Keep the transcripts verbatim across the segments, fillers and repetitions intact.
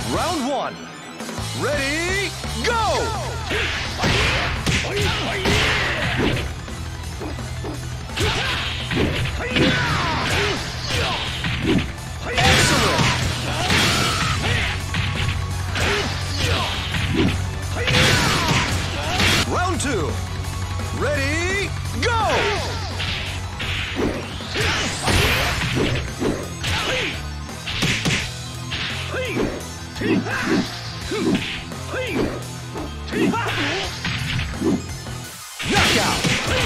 Round one. Ready, go! Excellent! Round two. Ready, go! Knockout!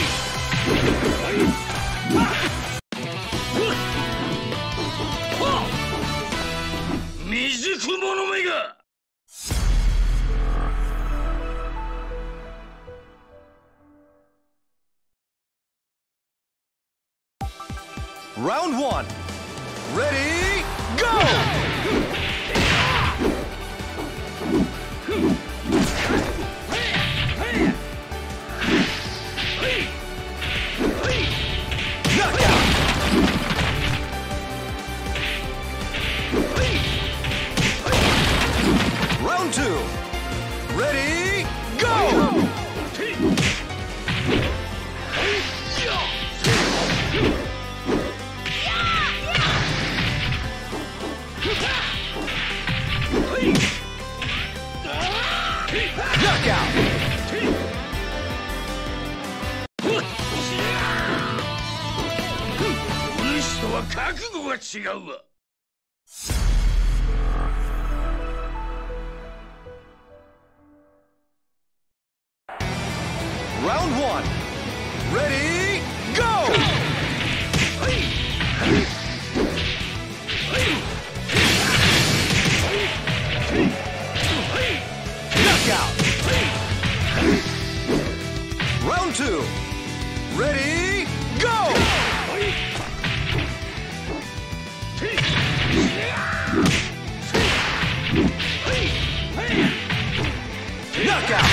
Round one. Ready, go! Knockout! Round two. Ready, go! Knockout! Round one. Ready, go! Knockout! Round two. Ready, go! Knockout!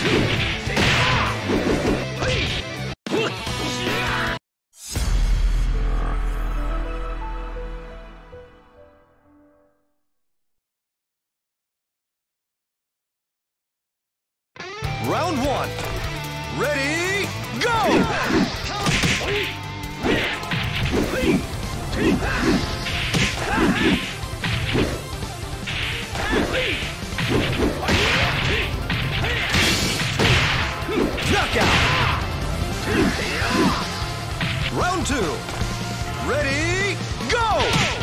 Round one. Ready, go! Knockout! Round two. Ready, go!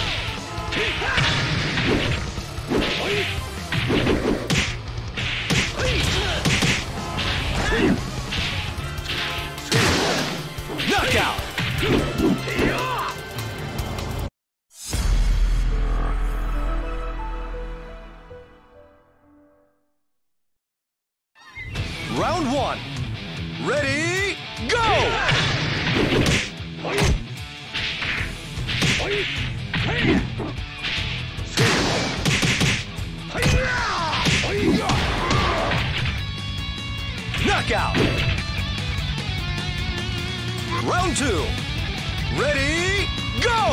Knockout! Round one. Ready, go! Knockout! Round two. Ready, go!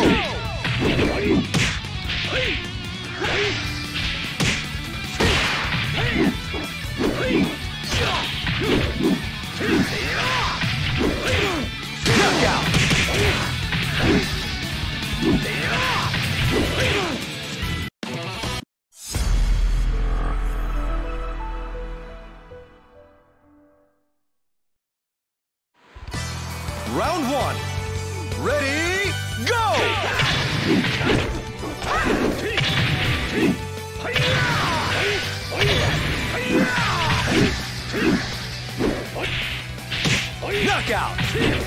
Knockout! Round one. Ready, go! Knockout!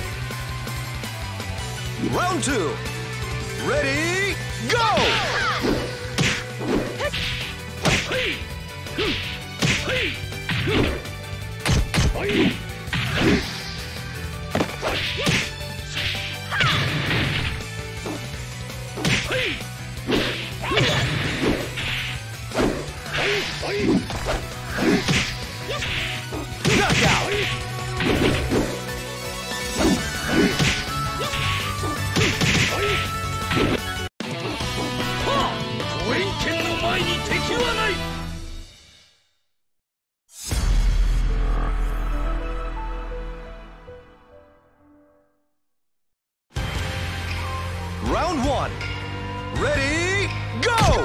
Round two. Ready, go! Knockout! Round one. Ready, go!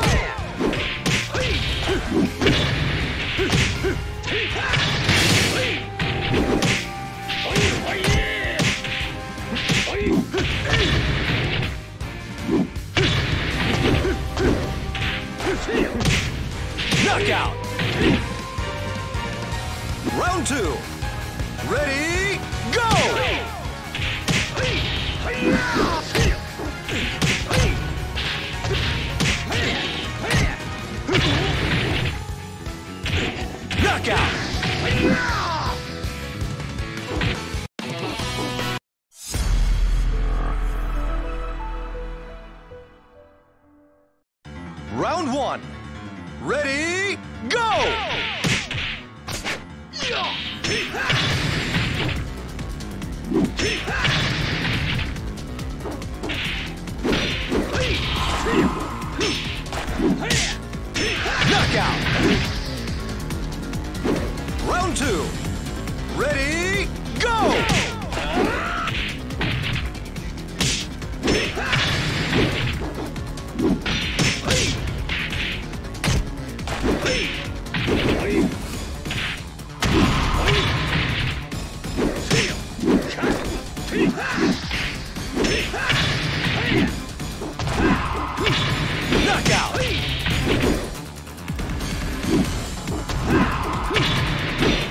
Knockout! Round two. Ready, go! Knockout! Round one. Ready, go! Knockout! Round two. Ready, go! Knockout!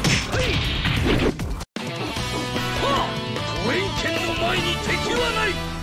遠剣の前に敵はない。